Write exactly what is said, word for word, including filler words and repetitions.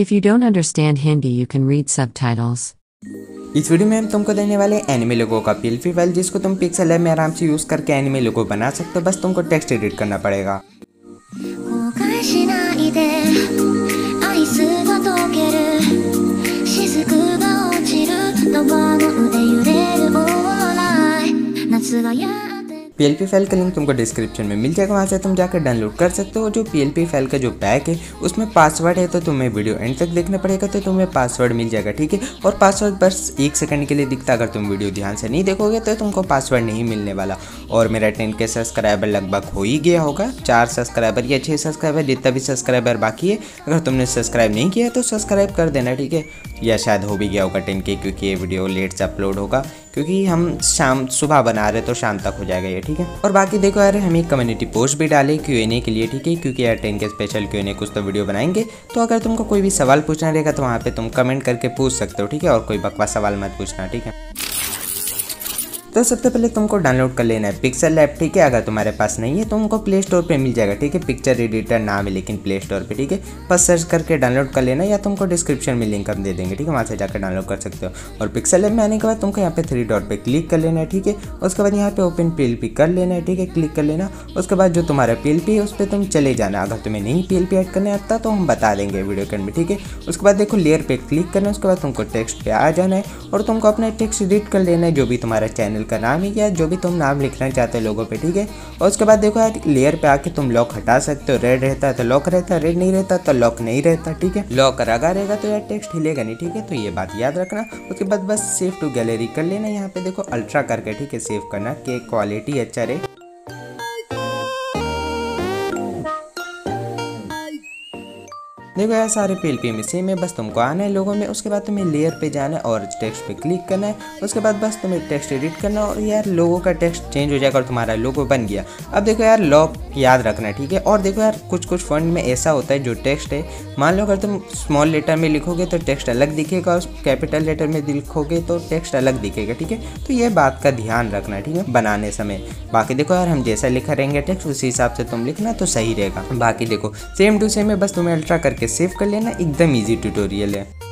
If you don't understand Hindi, you can read subtitles. इस video में हम तुमको देने वाले एनिमे लोगो का पीएलपी फाइल जिसको तुम पिक्सेल लैब में आराम से यूज करके एनिमे लोगो बना सकते हो। बस तुमको टेक्स्ट एडिट करना पड़ेगा। पीएलपी फाइल का लिंक तुमको डिस्क्रिप्शन में मिल जाएगा, वहाँ से तुम जाकर डाउनलोड कर सकते हो। जो पीएलपी फाइल का जो पैक है उसमें पासवर्ड है, तो तुम्हें वीडियो एंड तक देखना पड़ेगा, तो तुम्हें पासवर्ड मिल जाएगा। ठीक है, और पासवर्ड बस एक सेकंड के लिए दिखता, अगर तुम वीडियो ध्यान से नहीं देखोगे तो तुमको पासवर्ड नहीं मिलने वाला। और मेरा टेन के सब्सक्राइबर लगभग हो ही गया होगा, चार सब्सक्राइबर या छः सब्सक्राइबर, जितना भी सब्सक्राइबर बाकी है। अगर तुमने सब्सक्राइब नहीं किया तो सब्सक्राइब कर देना। ठीक है, या शायद हो भी गया होगा टेन के, क्योंकि ये वीडियो लेट से अपलोड होगा, क्योंकि हम शाम सुबह बना रहे तो शाम तक हो जाएगा ये। ठीक है, और बाकी देखो यार, हम एक कम्युनिटी पोस्ट भी डाले क्यू एन ए के लिए। ठीक है, क्योंकि यार टेन के स्पेशल क्यू एन ए कुछ तो वीडियो बनाएंगे, तो अगर तुमको कोई भी सवाल पूछना रहेगा तो वहाँ पे तुम कमेंट करके पूछ सकते हो। ठीक है, और कोई बकवास सवाल मत पूछना। ठीक है, तो सबसे पहले तुमको डाउनलोड कर लेना है पिक्सेल लैब। ठीक है, अगर तुम्हारे पास नहीं है तो तुमको प्ले स्टोर पे मिल जाएगा। ठीक है, पिक्चर एडिटर नाम है लेकिन प्ले स्टोर पे। ठीक है, बस सर्च करके डाउनलोड कर लेना, या तुमको डिस्क्रिप्शन में लिंक हम दे देंगे। ठीक है, वहाँ से जाकर डाउनलोड कर सकते हो। और पिक्सेल लैब में आने के बाद तुमको यहाँ पे थ्री डॉट पे क्लिक कर लेना है। ठीक है, उसके बाद यहाँ पे ओपन पीएलपी कर लेना है। ठीक है, क्लिक कर लेना। उसके बाद जो तुम्हारा पीएलपी है उस पर तुम चले जाना। अगर तुम्हें नहीं पीएलपी ऐड करने आता तो हम बता देंगे वीडियो के में। ठीक है, उसके बाद देखो लेयर पे क्लिक करना है। उसके बाद तुमको टेक्स्ट पे आ जाना है और तुमको अपना टेक्स्ट एडिट कर लेना है, जो भी तुम्हारा चैनल का नाम है या जो भी तुम नाम लिखना चाहते हो लोगों पे। ठीक है, और उसके बाद देखो यार, लेयर पे आके तुम लॉक हटा सकते हो। रेड रहता है तो लॉक रहता है, रेड नहीं रहता तो लॉक नहीं रहता। ठीक है, लॉक लगा रहेगा तो यार टेक्स्ट हिलेगा नहीं। ठीक है, तो ये बात याद रखना। उसके बाद बस सेव टू गैलरी कर लेना। यहाँ पे देखो अल्ट्रा करके, ठीक है, सेव करना कि क्वालिटी अच्छा रहे। देखो यार, सारे पीएलपी में सेम है, बस तुमको आना है लोगों में। उसके बाद तुम्हें लेयर पे जाना है और टेक्स्ट पे क्लिक करना है। उसके बाद बस तुम्हें टेक्स्ट एडिट करना और यार लोगों का टेक्स्ट चेंज हो जाएगा और तुम्हारा लोगो बन गया। अब देखो यार, लॉक याद रखना है। ठीक है, और देखो यार, कुछ कुछ फॉन्ट में ऐसा होता है जो टेक्स्ट है, मान लो अगर तुम स्मॉल लेटर में लिखोगे तो टेक्स्ट अलग दिखेगा, और कैपिटल लेटर में लिखोगे तो टेक्स्ट अलग दिखेगा। ठीक है, तो ये बात का ध्यान रखना है। ठीक है, बनाने समय। बाकी देखो यार, हम जैसा लिखा रहेंगे टेक्स्ट उसी हिसाब से तुम लिखना तो सही रहेगा। बाकी देखो सेम टू सेम है, बस तुम्हें अल्ट्रा करके सेव कर लेना। एकदम इजी ट्यूटोरियल है।